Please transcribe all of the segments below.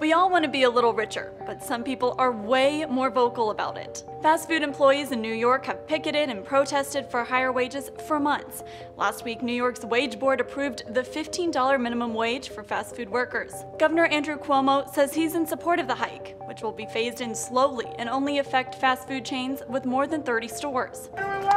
We all want to be a little richer, but some people are way more vocal about it. Fast food employees in New York have picketed and protested for higher wages for months. Last week, New York's wage board approved the $15 minimum wage for fast food workers. Governor Andrew Cuomo says he's in support of the hike, which will be phased in slowly and only affect fast food chains with more than 30 stores.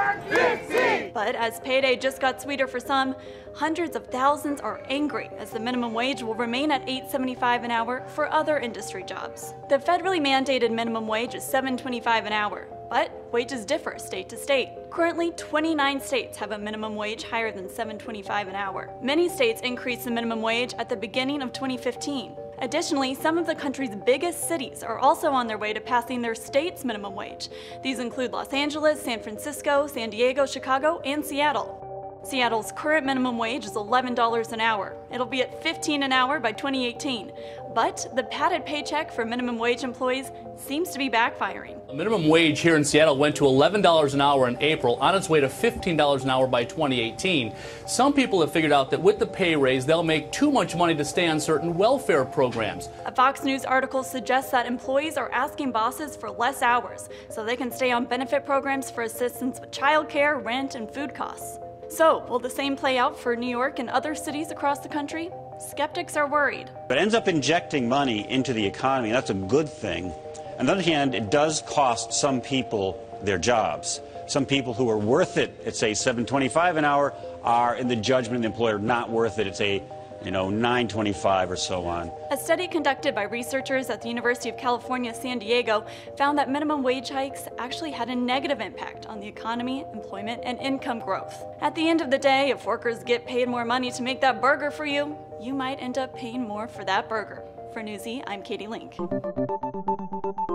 But as payday just got sweeter for some, hundreds of thousands are angry as the minimum wage will remain at $8.75 an hour for other industry jobs. The federally mandated minimum wage is $7.25 an hour, but wages differ state to state. Currently, 29 states have a minimum wage higher than $7.25 an hour. Many states increased the minimum wage at the beginning of 2015. Additionally, some of the country's biggest cities are also on their way to passing their state's minimum wage. These include Los Angeles, San Francisco, San Diego, Chicago, and Seattle. Seattle's current minimum wage is $11 an hour. It'll be at $15 an hour by 2018. But the padded paycheck for minimum wage employees seems to be backfiring. The minimum wage here in Seattle went to $11 an hour in April, on its way to $15 an hour by 2018. Some people have figured out that with the pay raise, they'll make too much money to stay on certain welfare programs. A Fox News article suggests that employees are asking bosses for less hours so they can stay on benefit programs for assistance with childcare, rent, and food costs. So, will the same play out for New York and other cities across the country? Skeptics are worried. It ends up injecting money into the economy, and that's a good thing. On the other hand, it does cost some people their jobs. Some people who are worth it at, say, $7.25 an hour are, in the judgment of the employer, not worth it at, say, $9.25 or so on. A study conducted by researchers at the University of California, San Diego found that minimum wage hikes actually had a negative impact on the economy, employment, and income growth. At the end of the day, if workers get paid more money to make that burger for you, you might end up paying more for that burger. For Newsy, I'm Katie Link.